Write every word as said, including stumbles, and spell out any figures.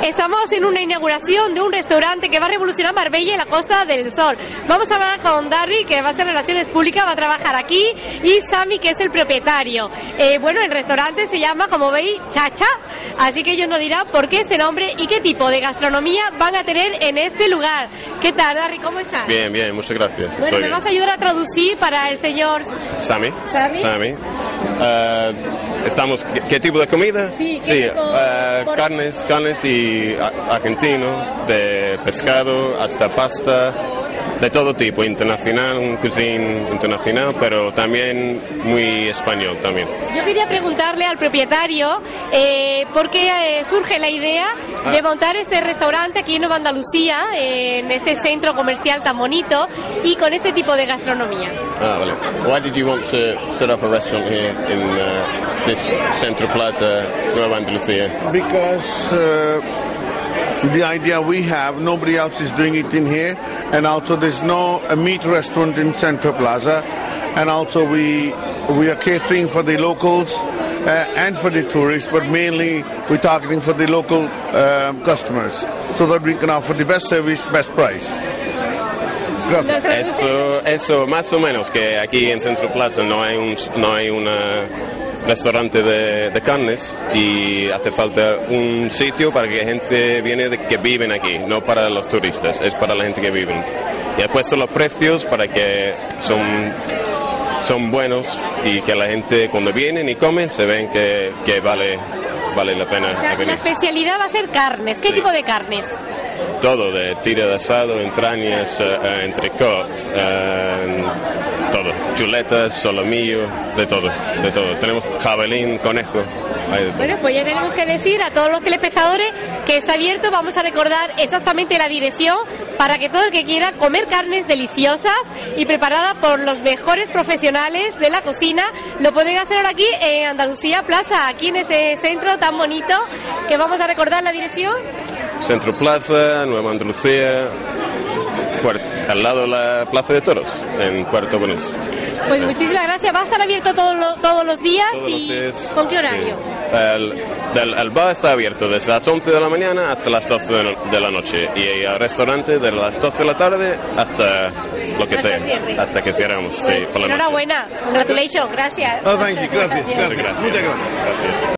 Estamos en una inauguración de un restaurante que va a revolucionar Marbella y la Costa del Sol. Vamos a hablar con Darry, que va a hacer relaciones públicas, va a trabajar aquí, y Sami, que es el propietario. Eh, bueno, el restaurante se llama, como veis, Chacha, así que ellos nos dirán por qué este nombre y qué tipo de gastronomía van a tener en este lugar. ¿Qué tal, Darry? ¿Cómo estás? Bien, bien, muchas gracias. Bueno, Estoy ¿me bien. vas a ayudar a traducir para el señor Sami. Sami? Sami. Uh, estamos, ¿qué, qué tipo de comida? Sí, ¿qué sí tipo? uh, Por- carnes, carnes y a- argentino, de pescado hasta pasta, de todo tipo, internacional, un cuisine internacional, pero también muy español también. Yo quería preguntarle al propietario eh, por qué eh, surge la idea de Ah. montar este restaurante aquí en Nueva Andalucía, eh, en este centro comercial tan bonito y con este tipo de gastronomía. Ah, vale. Why did you want to set up a restaurant here in uh, this Central Plaza, Nueva Andalucía? Because uh, the idea we have, nobody else is doing it in here, and also there's no a meat restaurant in Central Plaza, and also we we are catering for the locals uh, and for the tourists, but mainly we're targeting for the local um, customers, so that we can offer the best service, best price. Gracias. Eso, eso, más o menos, que aquí en Centro Plaza no hay un, no hay un restaurante de, de carnes y hace falta un sitio para que gente viene de, que viven aquí, no para los turistas, es para la gente que viven. Y he puesto los precios para que son, son buenos y que la gente cuando vienen y comen se ven que, que vale, vale la pena O sea, venir. la especialidad va a ser carnes. ¿Qué Sí. tipo de carnes? Todo, de tira de asado, entrañas, uh, uh, entrecot, uh, todo, chuletas, solomillo, de todo, de todo. Tenemos jabalín, conejo, hay de todo. Bueno, pues ya tenemos que decir a todos los telespectadores que está abierto. Vamos a recordar exactamente la dirección para que todo el que quiera comer carnes deliciosas y preparadas por los mejores profesionales de la cocina lo pueden hacer ahora aquí en Andalucía Plaza, aquí en este centro tan bonito, que vamos a recordar la dirección. Centro Plaza, Nueva Andalucía, Puer- al lado de la Plaza de Toros, en Puerto Bonus. Pues muchísimas gracias. Va a estar abierto todos los, todos los días. Todos los y días, ¿con qué horario? sí. El, del- el bar está abierto desde las once de la mañana hasta las doce de, no- de la noche y el restaurante de las doce de la tarde hasta lo que Hasta sea, el cierre. hasta que cerramos. Sí, Pues, por la noche. enhorabuena. Congratulations. Gracias. Oh, thank you. Gracias. Gracias. Gracias. Muchas gracias. Gracias.